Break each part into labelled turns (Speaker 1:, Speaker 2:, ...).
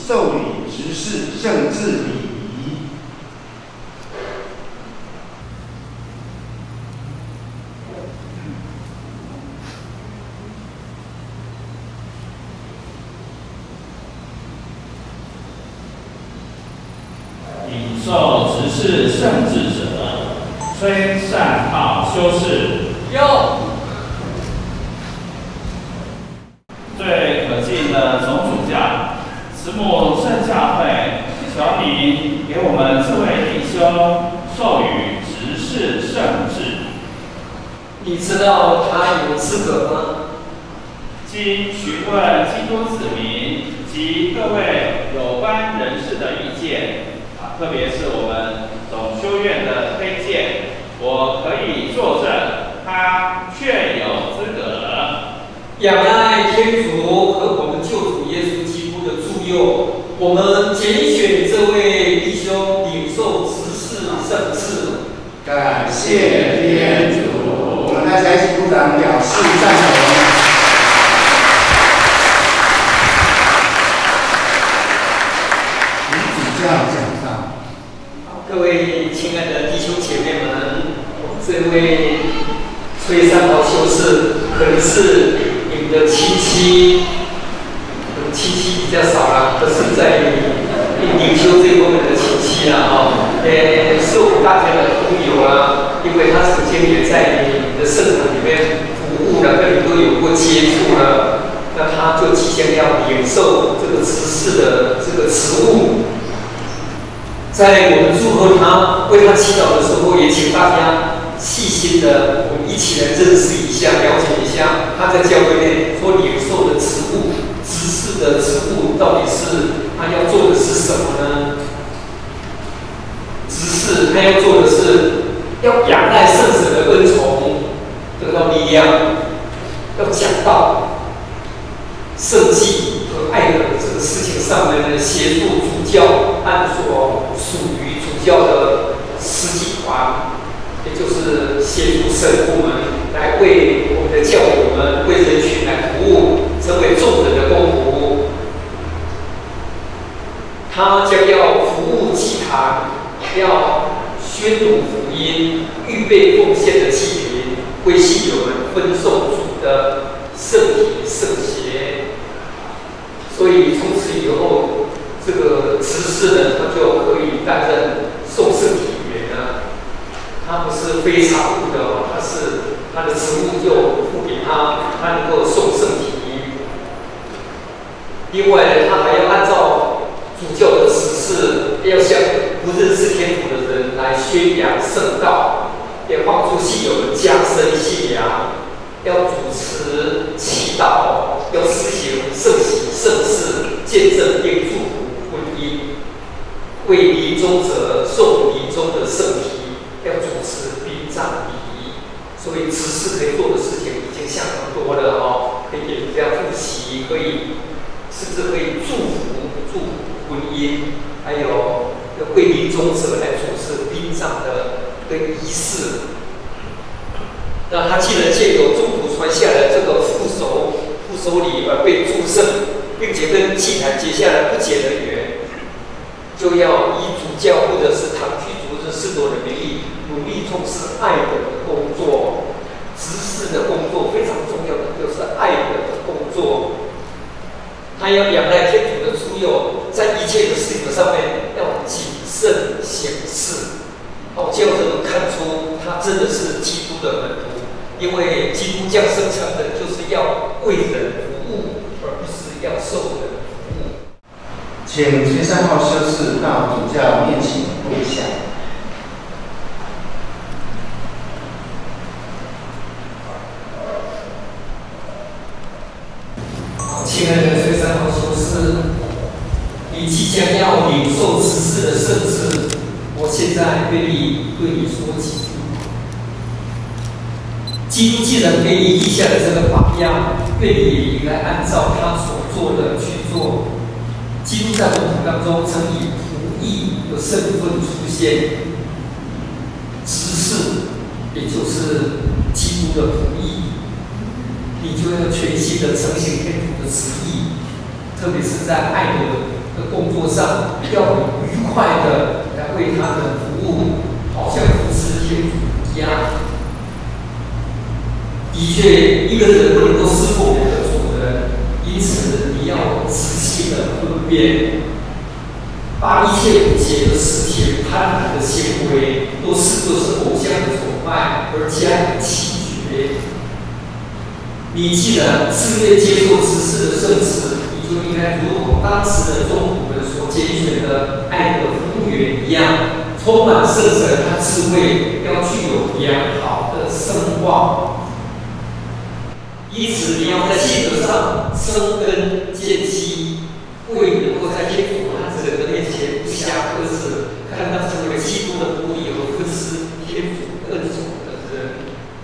Speaker 1: 受礼执事圣制礼仪。
Speaker 2: 领受执事圣制者，崔善浩修士。
Speaker 3: 有。
Speaker 2: 最可敬的总主教，慈母圣教会，求你给我们这位弟兄授予执事圣制。
Speaker 3: 你知道他有资格吗？
Speaker 2: 经询问基督子民及各位有关人士的意见，特别是我们总修院的推荐，我可以作证，他确有资格。
Speaker 3: 仰赖天主和我们救主耶稣基督的助佑，我们拣选这位弟兄领受执事圣制。
Speaker 1: 感谢天主，我们大家一起鼓掌表示赞同。主教讲道。
Speaker 3: 各位亲爱的弟兄姐妹们，这位崔三豪修士可能是你们的亲戚，亲戚比较少啦，可是在领修这方面的亲戚啦，受大家的同友啊，因为他曾经也在你的圣堂里面服务了，跟你都有过接触了，那他就即将要领受这个执事的这个职务。在我们祝贺他、为他祈祷的时候，也请大家细心的，我们一起来认识一下、了解一下他在教会内所领受的职务、执事的职务到底是他要做的是什么呢？执事他要做的是要仰赖圣神的恩宠，得到力量，要讲道、圣迹和爱的这个事情上面呢，协助主教按所属于主教的司祭团，也就是协助神父们来为我们的教友们、为人群来服务，成为众人的公仆。他将要服务祭坛，要宣读福音，预备奉献的祭品，为信友们分送主的圣体圣血。所以从此以后，这个执事呢，他就可以担任送圣体员了。他不是非常务的哦，他的职务就付给他，他能够送圣体。另外，他还要按照主教的指示，要向不认识天主的人来宣扬圣道，要帮助信友们加深信仰，要主持祈祷，要施行圣喜圣事，见证并祝福婚姻，为临终者送临终的圣体，要主持殡葬礼仪。所以执事可以做的事情已经相当多了哦，可以给大家复习，可以甚至可以祝福婚姻，还有为临终者来主持殡葬的仪式。那他既然借由中途传下来这个副手礼而被祝圣，并且跟祭坛结下了不解的缘，就要以主教或者是堂区主任使徒的名义，努力从事爱的工作。执事的工作非常重要的就是爱的工作。他要仰赖天主的助佑，在一切的事情上面要谨慎行事，好叫人们看出他真的是基督的门徒。因为基督降生成的就是要为人服务，而不是要受人服务。
Speaker 1: 请崔三号修士到主教面前跪下。
Speaker 3: 亲爱的崔三号修士，你即将要领受执事的圣旨，我现在愿意对你说几句。基督既然给你立下了这个榜样，愿你也应该按照他所做的去做。基督在文图当中曾以仆役的身份出现，执事也就是基督的仆役，你就要全心的承行天主的旨意，特别是在爱的的工作上，要愉快的来为他们服务，好像服侍天主一样。的确，一个人不能够是否的主人，因此你要仔细的分辨，把一切不洁的事情、贪婪的行为，都视作是偶像的崇拜而加以弃绝。你既然自愿接受执事的圣职，你就应该如同当时的宗徒们所拣选的爱的服务员一样，充满圣神和智慧，要具有良好的声望。因此，你要在性格上生根见基，为能够在天主和人的面前不暇克制，看他成为基督的仆役和服侍天主恩宠的人。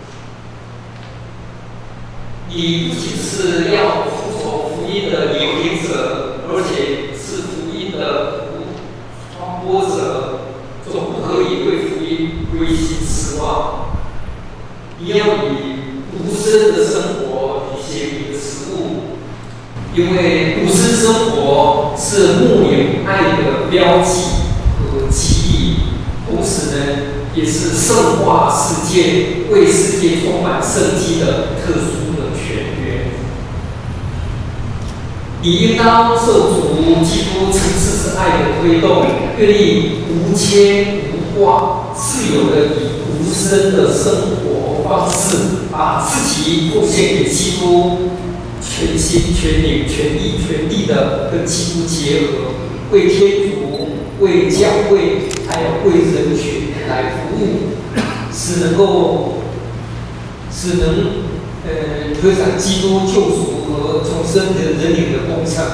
Speaker 3: 你不仅是要服从福音的领领者，而且是福音的传播者，总不可以对福音灰心失望。你要以独身的生活履行你的职务，因为独身生活是牧灵爱的标记和记忆，同时呢，也是圣化世界、为世界充满生机的特殊的泉源。你应当受主基督层次之爱的推动，愿意无牵无挂，自由的以独身的生活方式，把自己奉献给基督，全心全灵全意全力的跟基督结合，为天主、为教会还有为人群来服务，使能推展基督救赎和重生的人灵的工程。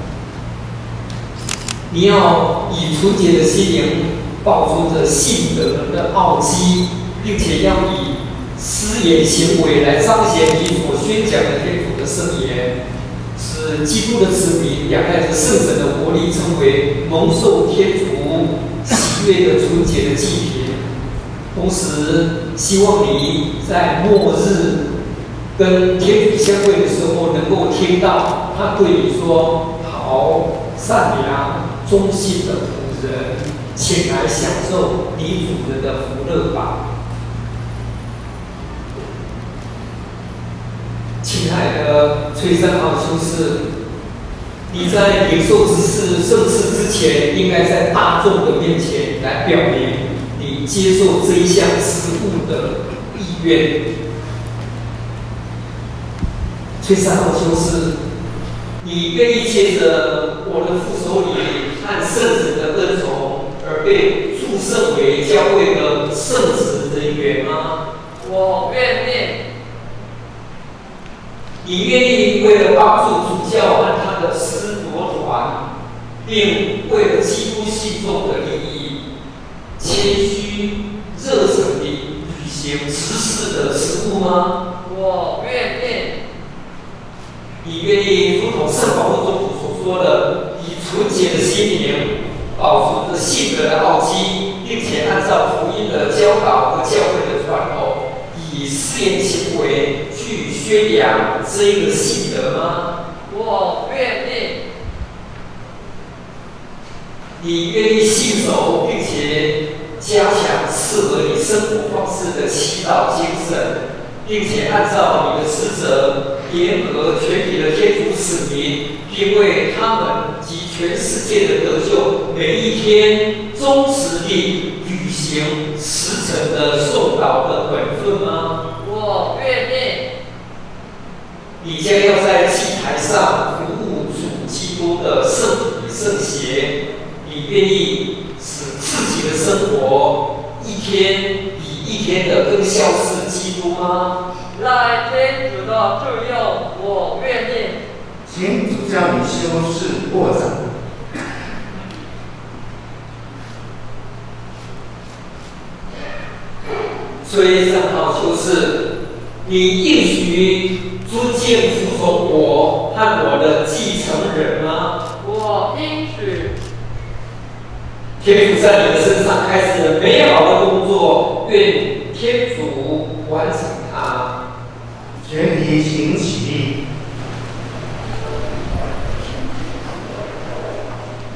Speaker 3: 你要以纯洁的心灵抱住着信德的奥基，并且要以思言行为来彰显你所宣讲的天主的圣言，使基督的子民仰赖着圣神的活力，成为蒙受天主喜悦的纯洁的祭品。同时，希望你在末日跟天主相会的时候，能够听到他对你说：“好，善良、忠心的仆人，请来享受你主人的福乐吧。”亲爱的崔三号修士，你在领受执事圣事之前，应该在大众的面前来表明你接受这一项职务的意愿。崔三号修士，你愿意借着我的副手礼和圣子的恩宠而被祝圣为教会的圣职人员吗？
Speaker 4: 我愿意。
Speaker 3: 你愿意为了帮助主教和他的师铎团，并为了基督信众的利益，谦虚热诚地履行执事的职务吗？
Speaker 4: 我愿意。
Speaker 3: 你愿意如同圣保禄宗主所说的，以纯洁的心灵保存着信德的奥基，并且按照福音的教导和教会的传统，以思言行为去宣扬这个信德吗？
Speaker 4: 我愿意。
Speaker 3: 你愿意信守并且加强适合你生活方式的祈祷精神，并且按照你的职责联合全体的天主子民，并为他们及全世界的得救，每一天忠实地履行时辰的颂祷的本分吗？
Speaker 4: 我愿意。
Speaker 3: 你将要在祭台上服务主基督的圣体圣邪，你愿意使自己的生活一天比一天的更孝顺基督吗？
Speaker 4: 在天主的助佑，我愿意。
Speaker 1: 请主教与修士过掌。
Speaker 3: 崔三号修士，你应许尊敬服从我和我的继承人吗？
Speaker 4: 我应许。
Speaker 3: 天主在你的身上开始了美好的工作，愿天主完成它。
Speaker 1: 全体请起立。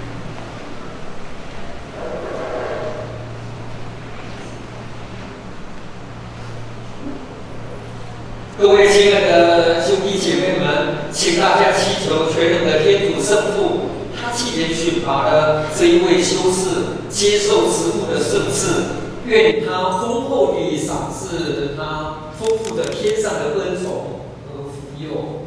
Speaker 3: 各位亲爱的兄弟姐妹们，请大家祈求全能的天主圣父，他既然选拔了这一位修士接受职务的圣赐，愿他丰厚地赏赐他丰富的天上的恩宠和福佑。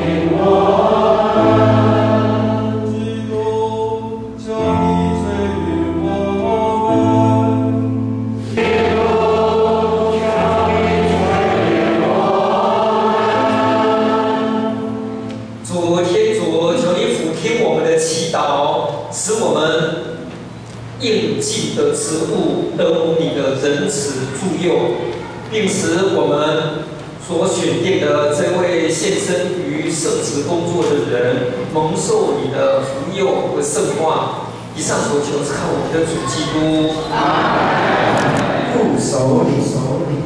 Speaker 5: 求你垂
Speaker 3: 应尽的职务，得蒙你的仁慈助佑，并使我们所选定的这位献身于圣职工作的人，蒙受你的福佑和圣化。以上所求是靠我们的主基督。
Speaker 1: 副首领。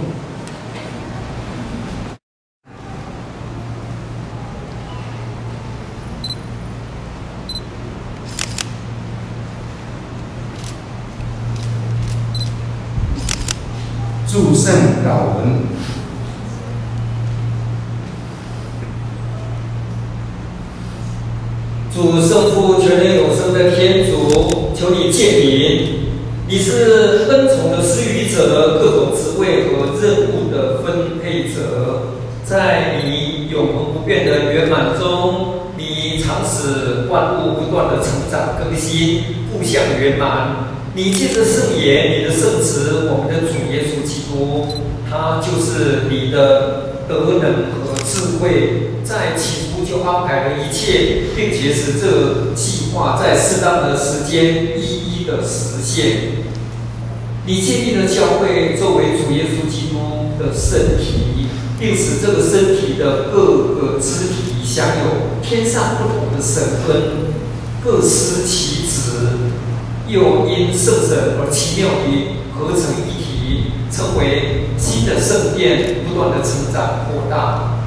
Speaker 1: 祝圣祷文。
Speaker 3: 主圣父全能永生的天主，求你鉴明，你是恩宠的施予者，各种职位和任务的分配者，在你永恒不变的圆满中，你常使万物不断的成长更新，互相圆满。你借着圣言，你的圣子，我们的主耶稣基督，他就是你的德能和智慧，在起初就安排了一切，并且使这计划在适当的时间一一的实现。你建立了教会作为主耶稣基督的身体，并使这个身体的各个肢体享有天上不同的身份，各司其职。又因圣神而奇妙地合成一体，成为新的圣殿，不断的成长扩大。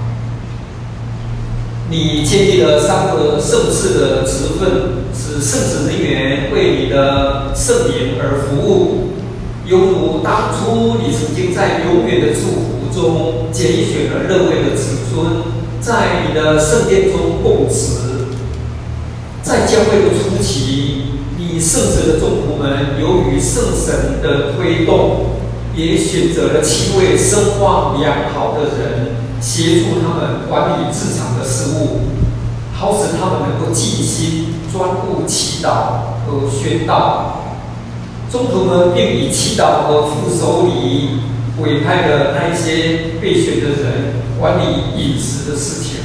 Speaker 3: 你建立了3个圣事的职分，使圣职人员为你的圣灵而服务，犹如当初你曾经在永远的祝福中拣选了热位的子孙，在你的圣殿中供职。在教会的初期，你圣职的众仆们由于圣神的推动，也选择了7位声望良好的人，协助他们管理日常的事务，好使他们能够尽心专顾祈祷和宣道。宗徒们并以祈祷和副手礼委派的那一些被选的人管理饮食的事情。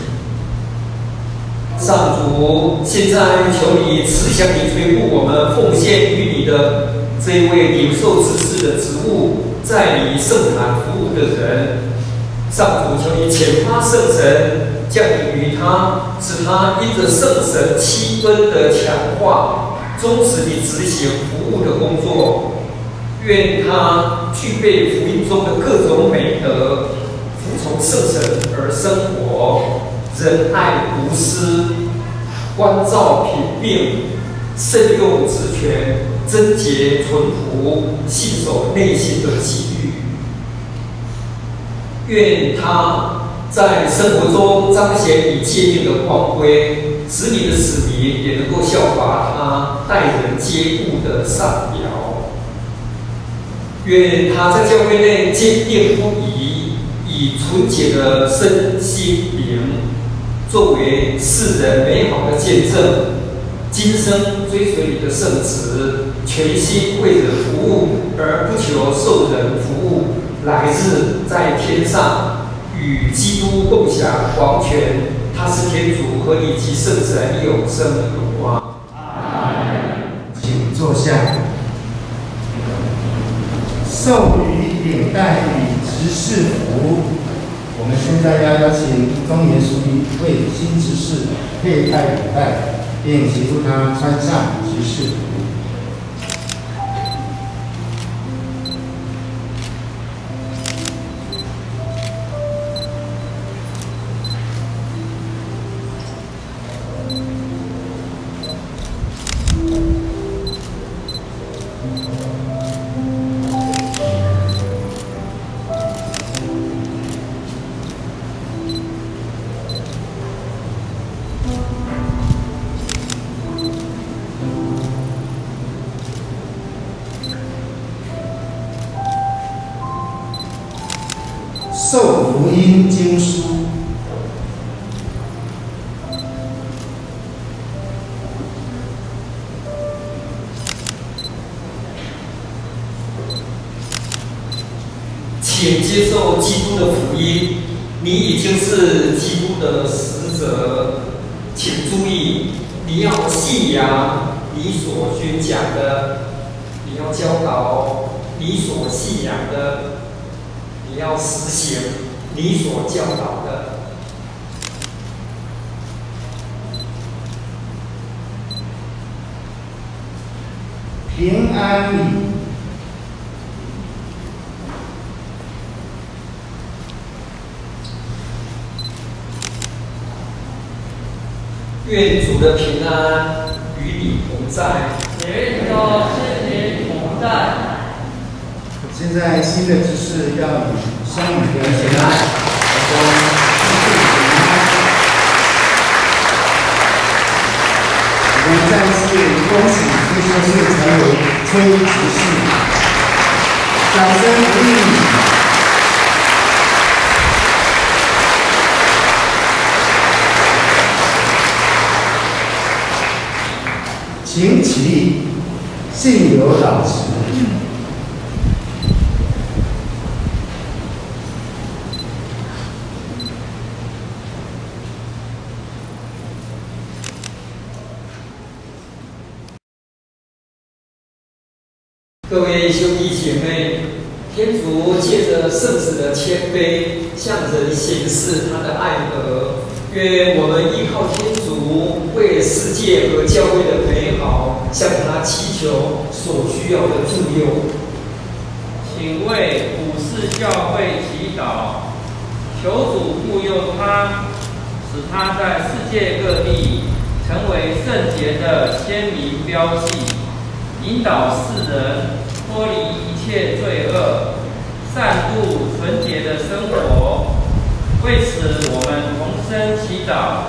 Speaker 3: 上主，现在求你慈祥地垂顾我们奉献于你的这一位领受执事的职务，在你圣坛服务的人。上主，求你遣发圣神降临于他，使他因着圣神7分的强化，忠实地执行服务的工作。愿他具备福音中的各种美德，服从圣神而生活，仁爱无私，关照贫病，慎用职权，贞洁淳朴，信守内心的纪律。愿他在生活中彰显你诫命的光辉，使你的子民也能够效法他待人接物的善表。愿他在教会内坚定不移，以纯洁的身心灵作为世人美好的见证，今生追随你的圣旨，全心为人服务，而不求受人服务。来日在天上与基督共享王权，他是天主，和你及圣神永生有光。
Speaker 1: 请坐下。授予领带与执事服，我们现在要邀请中原书记为新执事佩戴领带，并协助他穿上执事服。受福音经书，
Speaker 3: 请接受基督的福音。你已经是基督的使者，请注意，你要信仰你所宣讲的。 教导你所信仰的，你要实行你所教导的。
Speaker 1: 平安礼。
Speaker 3: 愿主的平安与你同在，
Speaker 4: 也与你的心灵同在。
Speaker 1: 现在新的执事要与相与的前来，我们再次恭喜这就是成为崔执事，掌声鼓励。请起立，信有老职。
Speaker 3: 各位兄弟姐妹，天主借着圣子的谦卑，向人显示他的爱德。愿我们依靠天主，为世界和教会的美好，向他祈求所需要的助佑。
Speaker 5: 请为普世教会祈祷，求主护佑他，使他在世界各地成为圣洁的鲜明标记，引导世人脱离一切罪恶，善度纯洁的生活。为此，我们同声祈祷。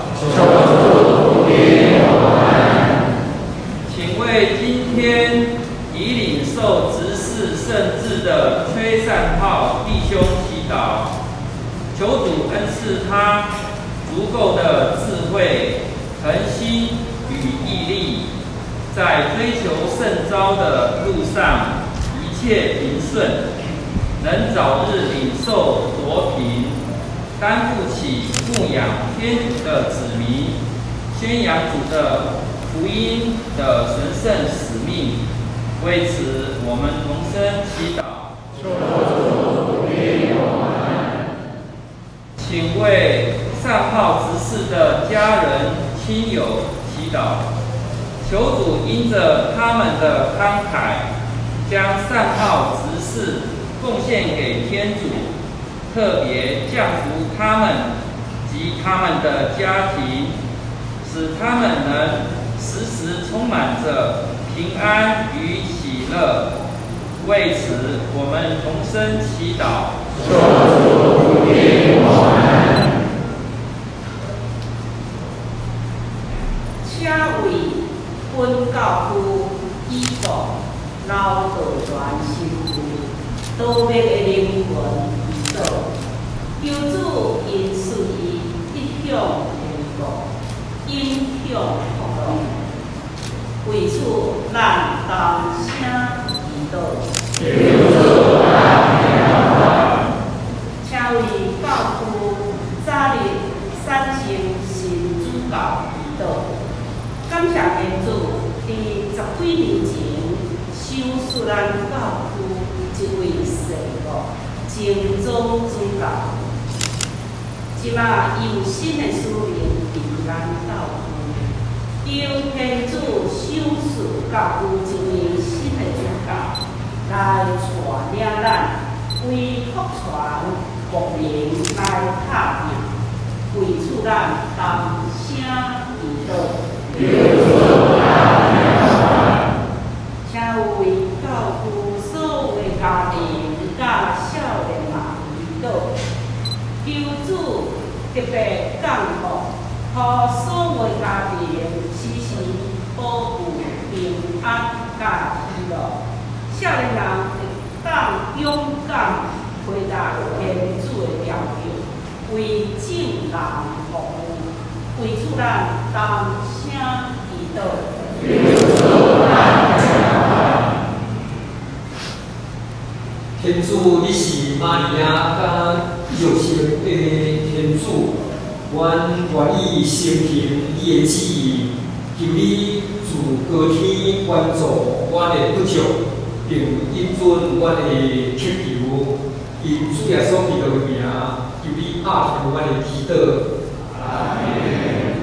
Speaker 5: 请为今天已领受执事圣制的崔善浩弟兄祈祷，求主恩赐他足够的智慧、恒心与毅力，在追求圣召的路上一切平顺，能早日领受夺凭，担负起牧养天主的子民、宣扬主的福音的神圣使命。为此，我们同声祈祷。请为善浩执事的家人、亲友祈祷，求主因着他们的慷慨，将善浩执事奉献给天主，特别降福他们及他们的家庭，使他们能时时充满着平安与喜乐。为此，我们同声祈祷。
Speaker 6: 请为本教区依顾老道传心父多灭的灵魂祈祷，求主因顺伊一向天国，影响福乐。为此，咱同声祈祷。请为教区早日产生新主教祈祷。感谢天主，伫10几年前收赐咱教区一位圣母正宗主教，即马伊有新的使命伫咱教区，由天主收赐教区一位新的主教，来带领咱为福传国民来打拼，为此咱同声祈祷。请为教区所有的家庭甲少年人祈祷，求主特别降福，予所有家庭时时保护平安甲喜乐。少年人会当勇敢回答天主的要求，为正人服务。为此，咱同声祈祷。
Speaker 3: 天主，你是玛利亚甲约瑟的天主，阮愿意承行你的旨意，求你自高天关照阮的不足， 并因准阮的祈求，因主耶稣基督的名，求你阿听阮的祈祷。阿门。